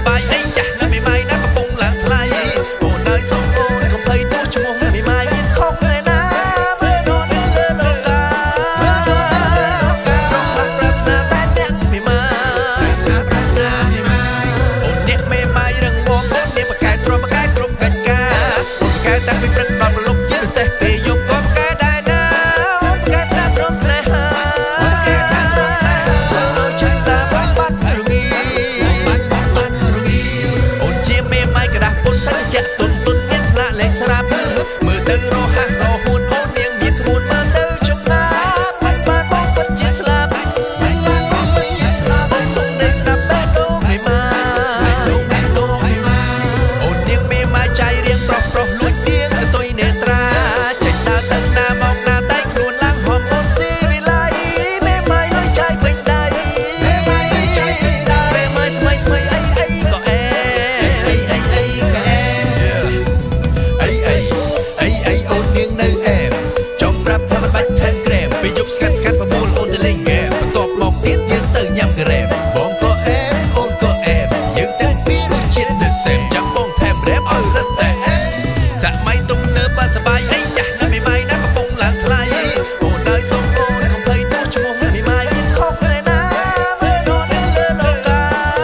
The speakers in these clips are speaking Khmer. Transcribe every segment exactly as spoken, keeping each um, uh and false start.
បាយអីចាស់ណាស់មេម៉ាយណាកំពុងឡើងថ្លៃអូនហើយសូមអូនកុំភ័យទោះឈ្មោះណាមេម៉ាយមានខុសឯណាមើលដល់លើលោកាប្រាថ្នាតែអ្នកមេម៉ាយប្រាថ្នាមេម៉ាយអូនអ្នកមេម៉ាយរឹងមាំដូចមានបកែទ្រាំបកែគ្រប់កិច្ចការបកែតាំងពីព្រឹកដល់ព្រលប់ជាពិសេសពេលយប់ក៏បកែដែរណាបកែថាព្រមស្នេហាបកែថាព្រមស្នេហាធ្វើឲ្យចិត្តតាបាត់បាត់រងាបាត់បាត់បាត់រងាអូនជាមេម៉ាយកដាស់ពុនសច្ចៈទុនទុនមានផ្លាកលែងស្រាប់មើលទៅរហ័សរហួនអូននាងមានក្បួនមើលទៅជុំណាបាត់បាត់បងពិតជាស្លាប់បាត់បាត់បងពិតជាស្លាប់បងសុំដេកស្ដាប់បែបដូងមេម៉ាយដូងបែបដូងមេម៉ាយអូននាងមេម៉ាយចៃរៀងប្រុសប្រុសលួចទៀងទៅទុយនេត្រាចេញដើរទៅណាមកណាតែខ្លួនឡើងហមអូនស៊ីវិល័យមេម៉ាយលុយចៃពេញដៃមេម៉ាយលុយចៃពេញដៃមេម៉ាយស្មីថ្មីអីអីក៏អែអីអីអីក៏អែអីអីអីអីអូននាងនៅអែចង់ប្រាប់ថាមិនបាច់ថែមក្រែមពេលយប់ស្កាត់ស្កាត់ប្រមូលអូនទៅលេងហ្គេមបន្ទាប់មកទៀតយើងទៅញ៉ាំក្រែមបងក៏អែអូនក៏អែយើងទាំងពីររសជាតិនៅសែមចាំបងថែមរ៉េបឲ្យរឹតតែអែសម័យទំនើបបានសបាយអីចាស់ណាស់មេម៉ាយណាកំពុងឡើងថ្លៃអូនហើយសូមអូនកុំភ័យទោះឈ្មោះណាមេម៉ាយមានខុសឯណាមើលដល់លើលោកា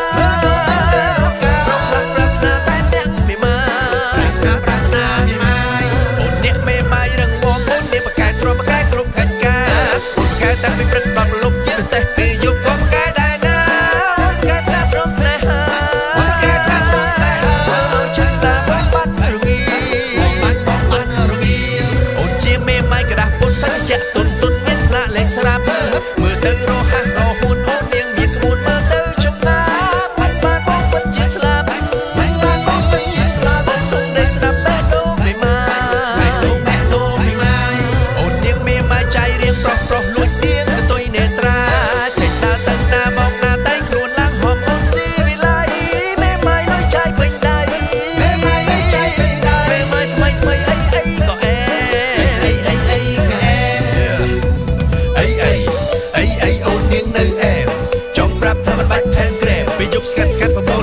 ប្រាថ្នាតែអ្នកមេម៉ាយប្រាថ្នាមេម៉ាយអូនអ្នកមេម៉ាយរឹងមាំអូនមានបកែទ្រាំបកែគ្រប់កិច្ចការបកែតាំងពីព្រឹកដល់ព្រលប់ជាពិសេសពេលយប់ក៏បកែដែរណាបកែថាព្រមស្នេហាបកែថាព្រមស្នេហាធ្វើឲ្យចិត្តតាបាត់បាត់រងាបាត់បាត់បាត់រងាអូនជាមេម៉ាយកដាស់ពុនសច្ចៈទុនទុនមានផ្លាកលែងស្រាប់មើលទៅរហ័សរហួនអូននាងមានក្បួនមើលទៅជុំណាបាត់បាត់បងពិតជាស្លាប់បាត់បាត់បងពិតជាស្លាប់បងសុំដេកស្ដាប់បែបដូងមេម៉ាយដូងបែបដូងមេម៉ាយអូននាងមេម៉ាយចៃរៀងប្រុសប្រុសលួចទៀងទៅទុយនេត្រាចេញដើរទៅណាមកណាតែខ្លួនឡើងហមអូនស៊ីវិល័យមេម៉ាយលុយចៃពេញដៃមេម៉ាយលុយចៃពេញដៃមេម៉ាយស្មីថ្មីអីអីក៏អែអីអីអីក៏អែអីអីអីអីអូននាងនៅអែចង់ប្រាប់ថាមិនបាច់ថែមក្រែមពេលយប់ស្កាត់ស្កាត់ប្រម